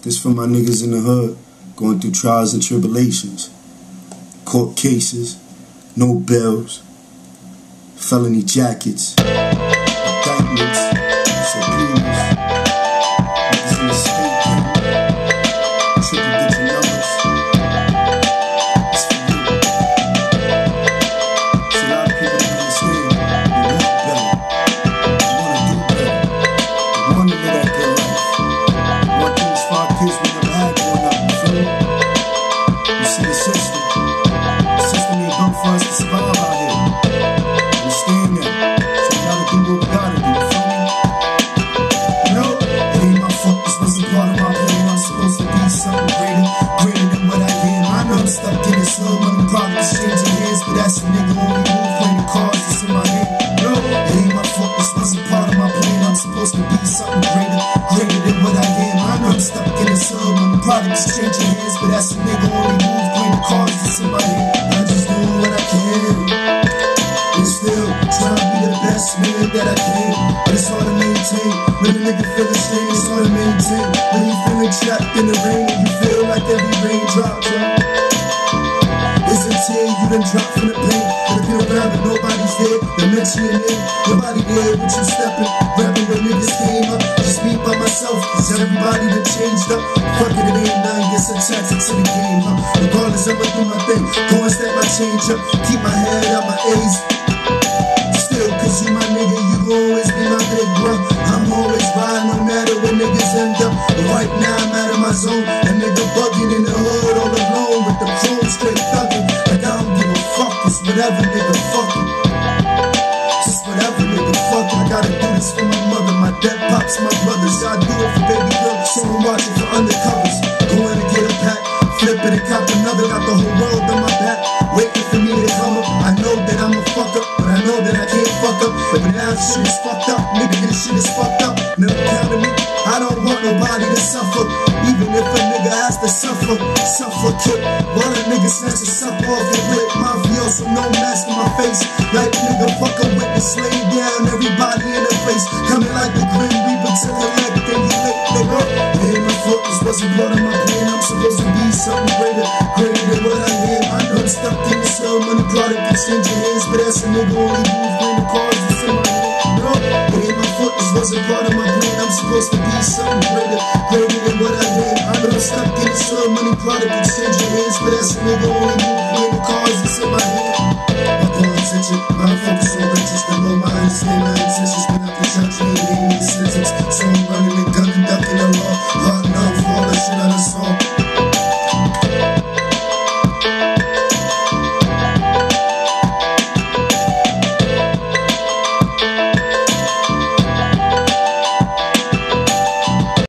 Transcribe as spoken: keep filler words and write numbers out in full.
This for my niggas in the hood, going through trials and tribulations. Court cases, no bills, felony jackets, indictments, subpoenas, niggas in the state, triple digit numbers. It's for you. It's a lot of people that understand. They want better. They want to do better. They want to live that good life. They want things for our kids we never had growing up. You feel me? You see the system. The system ain't built for us to survive out here. Understand that. So we gotta do what we gotta do. You feel me? You know, it ain't my fault. This wasn't part of my plan. I'm supposed to be something greater, greater than what I am. I know I'm stuck in this hood when the product is changing hands, but that's a nigga only move playing the cards that's in my hand. No, it ain't my fault. This wasn't part of my plan. I'm supposed to be something greater, greater than what I am. I know I'm stuck in this hood when the product is changing hands, but that's a nigga only move playing the cards that's in my hand. I just do what I can, and still trying to be the best man that I can. But it's hard to maintain when a nigga feel ashamed. It's hard to maintain when you feeling trapped in the rain and you feel like every raindrop drop is a tear you done dropped from the pain. Looking around but nobody's there to mention your name. Nobody there with you stepping, rapping when niggas came up. Just me by myself, cause everybody done changed up. Fuck it, it ain't nothing, gets attracted to the game, huh? Regardless, I'ma do my thing, go and step my change up. Keep my head out my A's. Still, cause you my nigga, you always be my big bro. I'm always riding no matter where niggas end up. But right now I'm out of my zone. That nigga bugging in the hood all alone with the chrome straight thugging. Like I don't give a fuck, it's whatever nigga fucking. Just whatever nigga fucking. I gotta do this for my mother, my dead pops, my brothers. I do it for baby girl, so I'm watching for undercovers. Going to get a pack, flip it and cop another. Got the whole world on my back, waiting for me to come up. I know that I'm a fuck up, but I know that I can't fuck up. But now shit is fucked up, nigga, this shit is fucked up. Never counted me, I don't want nobody to suffer. Even if a nigga has to suffer, suffocate. While a nigga snatches up off the whip. Mafioso, no mask on my face. Like nigga, fuck a witness, lay down everybody in the face. Coming like the Grim Reaper to collect, then you late, nigga. It ain't my fault, this wasn't part of my plan. I'm supposed to be something greater, greater than what I am. I know I'm stuck in this hell, money product exchanging hands, but that's a nigga only move when the cards that's in my hand. No, it ain't my fault, this wasn't part of my plan. I'm supposed to be something greater, greater than what I am. I know I'm stuck in this hell, money product exchanging hands, but that's a nigga only move